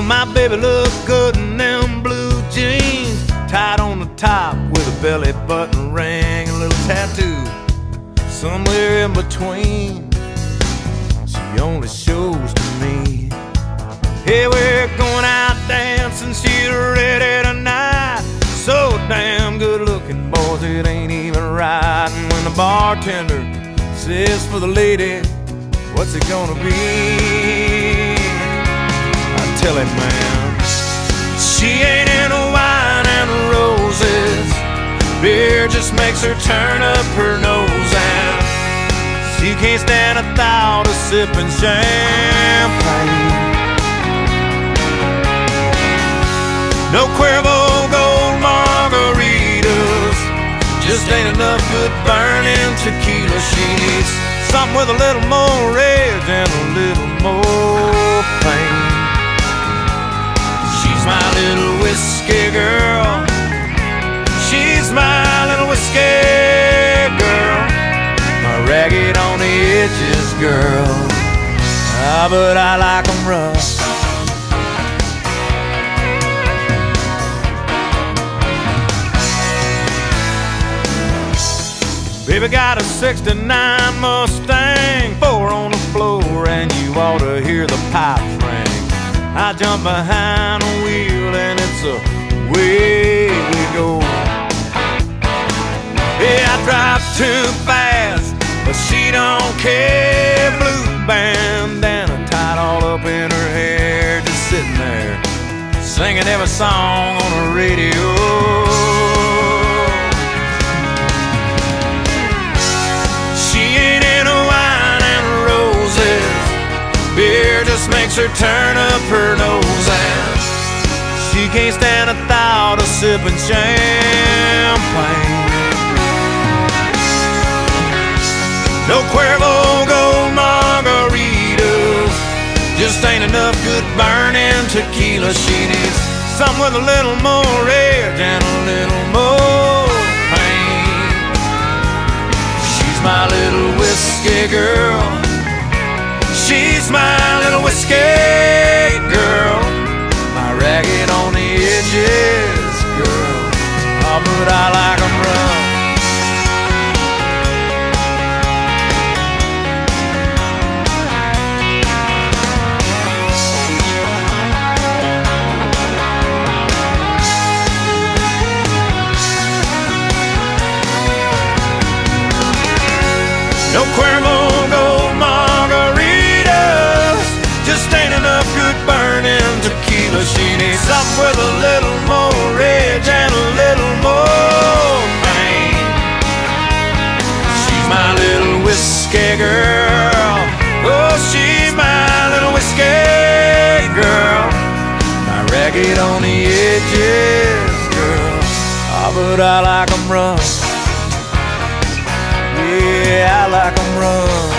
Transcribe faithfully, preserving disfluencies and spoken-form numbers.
my baby looked good in them blue jeans, tied on the top with a belly button ring, a little tattoo somewhere in between. She only shows to me. Hey, we're going out dancing, she's ready tonight. So damn good looking, boys, it ain't even right. And when the bartender says for the lady, what's it gonna be? I tell him, man, she ain't into wine and roses. Beer just makes her turn up her nose, and she can't stand the thought of sipping champagne. No Cuervo gold margaritas, just ain't enough good burning tequila. She needs something with a little more rage and a little more pain. She's my little whiskey girl. She's my little whiskey girl. My ragged on the edges girl. Ah, but I like 'em rough. Baby got a sixty-nine Mustang, four on the floor, and you ought to hear the pipes ring. I jump behind the wheel and it's away we go. Yeah, I drive too fast, but she don't care. Blue bandana tied all up in her hair, just sitting there singing every song on the radio. Beer just makes her turn up her nose, and she can't stand the thought of sipping champagne. No Cuervo gold margaritas, just ain't enough good burning tequila. She needs something with a little more rage and a little more pain. She's my little whiskey girl. She's my little whiskey girl. My ragged on the edges girl. Oh, but I like 'em rough. No Cuervo gold margaritas, just ain't enough good burning tequila. She needs something with a little more rage and a little more pain. She's my little whiskey girl. Oh, she's my little whiskey girl. My ragged on the edges girl. Oh, but I like 'em rough. Yeah, I like 'em rough.